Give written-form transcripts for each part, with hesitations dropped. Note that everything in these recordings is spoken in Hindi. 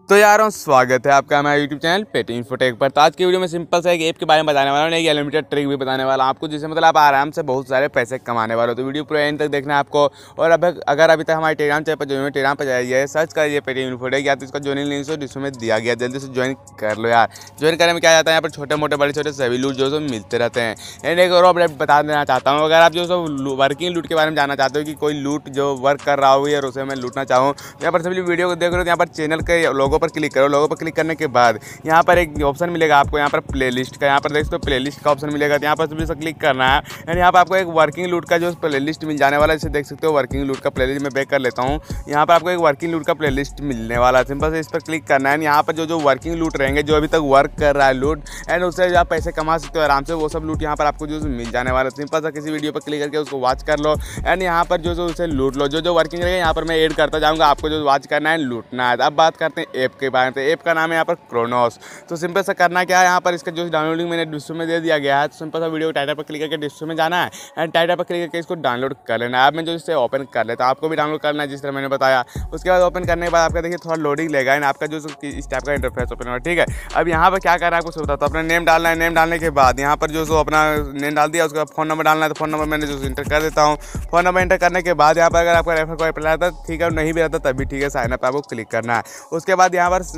तो यारों स्वागत है आपका हमारे यूट्यूब चैनल पेटी इन्फोटेक पर। तो आज की वीडियो में सिंपल सा एक ऐप के बारे में बताने वाला हूँ, एक अनलिमिटेड ट्रिक भी बताने वाला हूँ आपको, जिससे मतलब आप आराम से बहुत सारे पैसे कमाने वाले हो। तो वीडियो पूरे एंड तक देखना है आपको। और अब अगर अभी तक हमारे टेलीग्राम चैनल पर ज्वाइन टेलीग्राम पर जाइए, सर्च करिए पेटी इन्फोटेक, या तो इसका ज्वाइनिंग लिंक से डिस्क्रिप्शन में दिया गया, जल्दी से ज्वाइन कर लो यार। ज्वाइन करने में क्या जाता है, यहाँ पर छोटे मोटे बड़े छोटे सभी लूट जो मिलते रहते हैं। एंड एक और अपडेट बता देना चाहता हूँ, अगर आप जो वर्किंग लूट के बारे में जानना चाहते हो कि कोई लूट जो वर्क कर रहा हो और उसे मैं लूटना चाहूँ, यहाँ पर सभी वीडियो को देख रहे हो, यहाँ पर चैनल के लोगों पर क्लिक करो। लोगों पर क्लिक करने के बाद यहाँ पर एक ऑप्शन मिलेगा आपको, यहाँ पर प्लेलिस्ट का, यहाँ पर देख सकते हो प्लेलिस्ट का ऑप्शन मिलेगा। तो यहाँ पर सभी से क्लिक करना है एंड यहाँ पर आपको एक वर्किंग लूट का जो प्लेलिस्ट मिल जाने वाला है, जैसे देख सकते हो वर्किंग लूट का प्लेलिस्ट मैं बैक कर लेता हूँ। यहाँ पर आपको एक वर्किंग लूट का प्लेलिस्ट मिलने वाला है, सिंपल से इस पर क्लिक करना है। यहाँ पर जो वर्किंग लूट रहेंगे, जो अभी तक वर्क कर रहा है लूट, एंड उससे जो आप पैसे कमा सकते हो आराम से, वो सब लूट यहाँ पर आपको जो मिल जाने वाला है। सिंपल सा किसी वीडियो पर क्लिक करके उसको वॉच कर लो एंड यहाँ पर जो उसे लूट लो। जो वर्किंग रहेगा यहाँ पर मैं ऐड करता जाऊँगा, आपको जो वॉच करना है लूटना है। अब बात करते हैं ऐप के बारे में। तो ऐप का नाम है यहाँ पर क्रोनोस। तो सिंपल सा करना क्या है, यहाँ पर इसका जो डाउनलोडिंग मैंने डिस्क्रिप्शन में दे दिया गया है। तो सिंपल सा वीडियो टाइटल पर क्लिक करके डिस्क्रिप्शन में जाना है एंड टाइटल पर क्लिक करके इसको डाउनलोड कर लेना है। अब मैं जो इसे ओपन कर लेता हूँ, आपको भी डाउनलोड करना है जिस तरह मैंने बताया। उसके बाद ओपन करने के बाद आपका देखिए थोड़ा लोडिंग लेगा एंड आपका जो इस टाइप का इंटरफेस ओपन होगा। ठीक है, अब यहाँ पर क्या करना है आपको सब बताता हूँ। अपना नेम डालना है, नेम डालने के बाद यहाँ पर जो अपना नेम डाल दिया, उसके बाद फोन नंबर डालना है। तो फोन नंबर मैंने जो इंटर कर देता हूँ। फोन नंबर इंटर करने के बाद यहाँ पर अगर आपका रेफर कोई अप्लाई आता है ठीक है, नहीं भी रहता तभी ठीक है, साइन अप आपको क्लिक करना है। उसके बाद यहाँ पर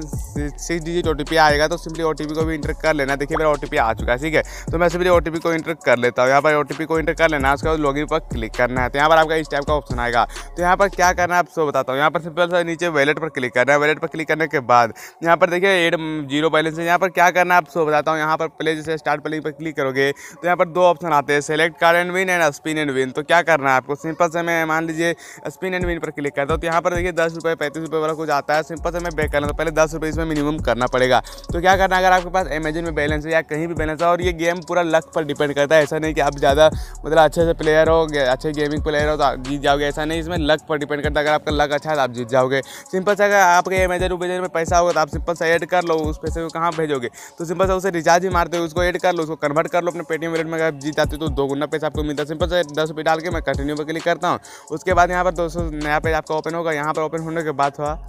6 डिजिट OTP आएगा, तो सिंपली OTP को भी इंटर कर लेना। देखिए मेरा OTP आ चुका है, ठीक है। तो मैं सिंपली OTP को इंटर कर लेता हूँ। यहाँ पर OTP को इंटर कर लेना है, उसके बाद लॉगिन पर क्लिक करना है। तो यहाँ पर आपका इस टाइप का ऑप्शन आएगा। तो यहाँ पर क्या करना है आपको बताता हूँ। यहाँ पर सिंपल सा नीचे वैलेट पर क्लिक करना है। वैलेट पर क्लिक करने के बाद यहाँ पर देखिए एड जीरो बैलेंस है। यहाँ पर क्या करना है आपको बताता हूँ। यहाँ पर प्ले जैसे स्टार्ट प्ले पर क्लिक करोगे तो यहाँ पर 2 ऑप्शन आते हैं, select card and win and spin and win. तो क्या करना है आपको, सिंपल से मैं मान लीजिए स्पिन एंड विन पर क्लिक करता हूँ। तो यहाँ पर देखिए 10 रुपये 35 रुपये वाला कुछ आता है। सिंपल से मैं बैक करना, तो पहले 10 रुपये इसमें मिनिमम करना पड़ेगा। तो क्या करना है, अगर आपके पास अमेजन में बैलेंस है या कहीं भी बैलेंस है, और ये गेम पूरा लक पर डिपेंड करता है। ऐसा नहीं कि आप ज़्यादा मतलब अच्छे से प्लेयर हो, अच्छे गेमिंग प्लेयर हो तो आप जीत जाओगे, ऐसा नहीं। इसमें लक पर डिपेंड करता है। अगर आपका लक अच्छा है तो आप जीत जाओगे। सिंपल से अगर आपके अमेजन में पैसा होगा तो आप सिंपल से ऐड कर लो। उस पैसे को कहाँ भेजोगे, तो सिंपल से उसे रिचार्ज ही मारते हो, उसको ऐड कर लो, उसको कन्वर्ट कर लो अपने पेटीएम वॉलेट में। अगर जीत जाते हो तो 2 गुना पैसा आपको मिलता है। सिंपल से 10 रुपये डाल के मैं कंटिन्यू पर क्लिक करता हूँ। उसके बाद यहाँ पर 200 नया पेज आपका ओपन होगा। यहाँ पर ओपन होने के बाद थोड़ा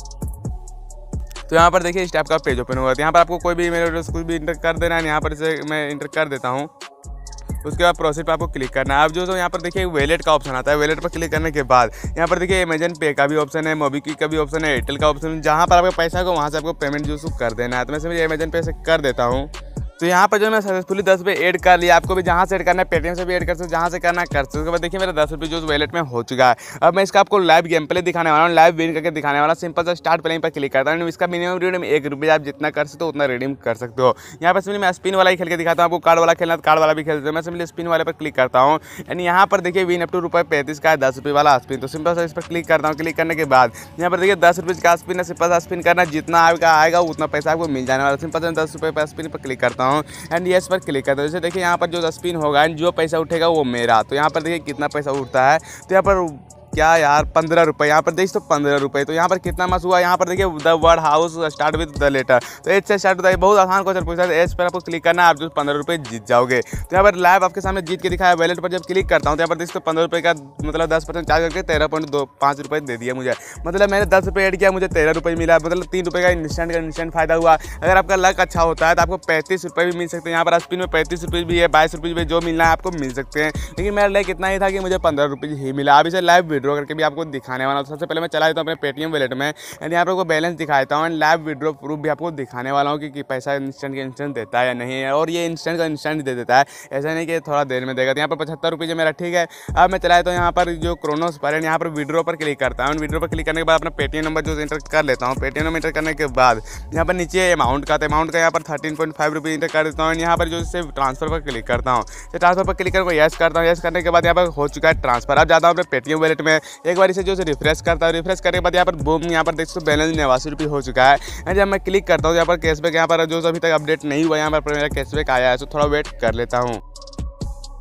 तो यहाँ पर देखिए इस टाइप का पेज ओपन होगा। तो यहाँ पर आपको कोई भी मेरे एड्रेस कुछ भी इंटर कर देना है। यहाँ पर इसे मैं इंटर कर देता हूँ। उसके बाद प्रोसीड पर आपको क्लिक करना है। अब जो यहाँ पर देखिए वैलेट का ऑप्शन आता है। वैलेट पर क्लिक करने के बाद यहाँ पर देखिए अमेजन पे का भी ऑप्शन है, मोबीक्विक का भी ऑप्शन है, एयरटेल का ऑप्शन है। जहाँ पर आपका पैसा को वहाँ से आपको पेमेंट जो कर देना है। तो मैं सिर्फ अमेजन पे से कर देता हूँ। तो यहाँ पर जो मैं सक्सेसफुली 10 रुपये ऐड कर लिया। आपको भी जहाँ से ऐड करना है पेटीएम से भी ऐड कर सकते हो, जहाँ से करना है कर सकते हो। उसके बाद देखिए मेरा 10 रुपये जो वैलेट में हो चुका है। अब मैं इसका आपको लाइव गेम प्ले दिखाने वाला हूँ, लाइव विन करके दिखाने वाला। सिंपल सा स्टार्ट प्लेइंग पर क्लिक करता हूँ। इसका मिनिमम रिडीम 1 रुपये, आप जितना कर सकते हो उतना रिडीम कर सकते हो। यहाँ पर सिंपली मैं स्पिन वाला ही खेल के दिखाता हूँ। आपको कार्ड वाला खेलना तो कार्ड वाला भी खेलते हो। मैं सिंपली स्पिन वाले पर क्लिक करता हूँ एंड यहाँ पर देखिए विन अप टू ₹35 का है 10 रुपये वाला स्पिन। तो सिंपल सा इस पर क्लिक करता हूँ। क्लिक करने के बाद यहाँ पर देखिए 10 रुपये का स्पिन है। सिंपल सा स्पिन करना, जितना आएगा उतना पैसा आपको मिल जाने वाला। सिंपल से 10 रुपये पर स्पिन पर क्लिक करता हूँ एंड येस पर क्लिक करता हूँ। जैसे देखिए यहाँ पर जो स्पिन होगा एंड जो पैसा उठेगा वो मेरा। तो यहाँ पर देखिए कितना पैसा उठता है। तो यहाँ पर क्या यार 15 रुपये, यहाँ पर देखिए तो 15 रुपये। तो यहाँ पर कितना मस हुआ, यहाँ पर देखिए the word house start with the letter. तो एच से स्टार्ट होता है। बहुत आसान क्वेश्चन पूछा है। एच पर आपको क्लिक करना है, आप जो 15 रुपये जीत जाओगे। तो यहाँ पर लाइव आपके सामने जीत के दिखाया। वैलेट पर जब क्लिक करता हूँ तो यहाँ पर देखिए 15 रुपये का मतलब 10% चार्ज करके 13.25 रुपये दे दिया मुझे। मतलब मैंने 10 रुपये ऐड किया, मुझे 13 रुपये मिला। मतलब 3 रुपये का इंस्टेंट फायदा हुआ। अगर आपका लक अच्छा होता है तो आपको 35 रुपये भी मिल सकते हैं। यहाँ पर स्पिन में 35 रुपये भी है, 22 रुपये भी, जो मिलना है आपको मिल सकते हैं। लेकिन मेरा लाइक इतना ही था कि मुझे 15 रुपये ही मिला। अब इसे लाइव विड्रॉ करके भी आपको दिखाने वाला। तो सबसे पहले मैं चला देता हूँ अपने पेटीएम वैलेट में एंड यहाँ पर आपको बैलेंस दिखाता हूँ एंड लाइव विड्रॉ प्रूफ भी आपको दिखाने वाला हूँ कि पैसा इंस्टेंट का इंस्टेंट देता है या नहीं है। और ये इंस्टेंट का इंस्टेंट दे देता है, ऐसा नहीं कि थोड़ा देर में देगा। तो यहाँ पर 75 रुपये जो मेरा ठीक है। अब मैं चला देता हूँ यहाँ पर जो क्रोनोस पर है, यहाँ पर विड्रॉ पर क्लिक करता हूँ। विड्रॉ पर क्लिक करने के बाद अपना पेटीएम नंबर जो इंटर कर लेता हूँ। पेटीएम नंबर इंटर करने के बाद यहाँ पर नीचे अमाउंट का यहाँ पर 13.5 रुपये इंटर कर देता हूँ। यहाँ पर जो इससे ट्रांसफर पर क्लिक करता हूँ। तो ट्रांसफर पर क्लिक करके यस करता हूँ। यस करने के बाद यहाँ पर हो चुका है ट्रांसफर। अब जाता हूँ अपने पेटीएम वैलेट में, एक बार इसे जो रिफ्रेश करता हूँ। रिफ्रेश करने के बाद यहाँ पर बूम, यहाँ पर देख सकते हो बैलेंस 89 रुपये हो चुका है। एंड जब मैं क्लिक करता हूँ यहाँ पर कैशबैक, यहाँ पर जो अभी तक अपडेट नहीं हुआ, यहाँ पर मेरा कैशबैक आया है। तो थोड़ा वेट कर लेता हूँ।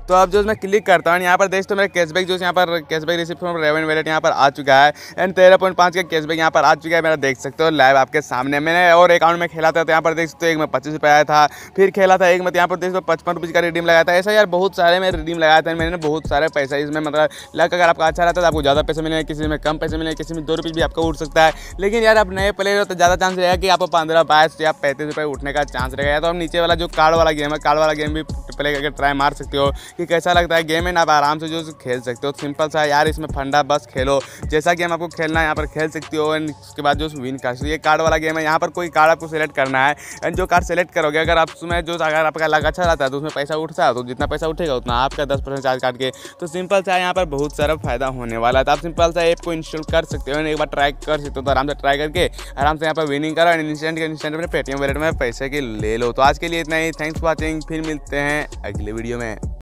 तो अब जो मैं क्लिक करता हूँ यहाँ पर देख तो मेरा कैशबैक जो यहाँ पर cashback receive from Revan wallet यहाँ पर आ चुका है एंड 13.5 का कैशबैक यहाँ पर आ चुका है मेरा, देख सकते हो लाइव आपके सामने। मैंने और अकाउंट में खेला था तो यहाँ पर देख सकते हो एक में 25 रुपये आया था, फिर खेला था एक में यहाँ पर देख सकते 55 रुपये का रिडीम लगाया था। ऐसा यार बहुत सारे मैं रिडीम लगाया था, मैंने बहुत सारे पैसा इसमें मतलब लक अगर आपका अच्छा रहता है तो आपको ज़्यादा पैसे मिलेंगे, किसी में कम पैसे मिलेंगे, किसी में 2 रुपये भी आपका उठ सकता है। लेकिन यार आप नए प्लेयर हो तो ज़्यादा चांस रहेगा कि आपको 15, 22 या 35 रुपये उठने का चांस रहेगा। तो हम नीचे वाला जो कार्ड वाला गेम है, कार्ड वाला गेम भी प्ले करके ट्राई मार सकते हो कि कैसा लगता है गेम है ना, आप आराम से जो खेल सकते हो। सिंपल सा यार, इसमें फंडा बस खेलो जैसा गेम आपको खेलना है यहाँ पर खेल सकते हो एंड उसके बाद जो विन कर सकते हो। ये कार्ड वाला गेम है, यहाँ पर कोई कार्ड आपको सेलेक्ट करना है एंड जो कार्ड सेलेक्ट करोगे अगर आप उसमें जो अगर आपका लग अच्छा रहता है तो उसमें पैसा उठता है, तो जितना पैसा उठेगा उतना आपका 10% चार्ज काट के। तो सिंपल सा यहाँ पर बहुत सारा फायदा होने वाला है। तो आप सिंपल सा ऐप को इंस्टॉल कर सकते हो, एक बार ट्राई कर सकते हो। तो आराम से ट्राई करके आराम से यहाँ पर विनिंग करो एंड इंस्टेंट अपने पेटीएम वॉलेट में पैसे के ले लो। तो आज के लिए इतना ही, थैंक्स फॉर वॉचिंग, फिर मिलते हैं अगले वीडियो में।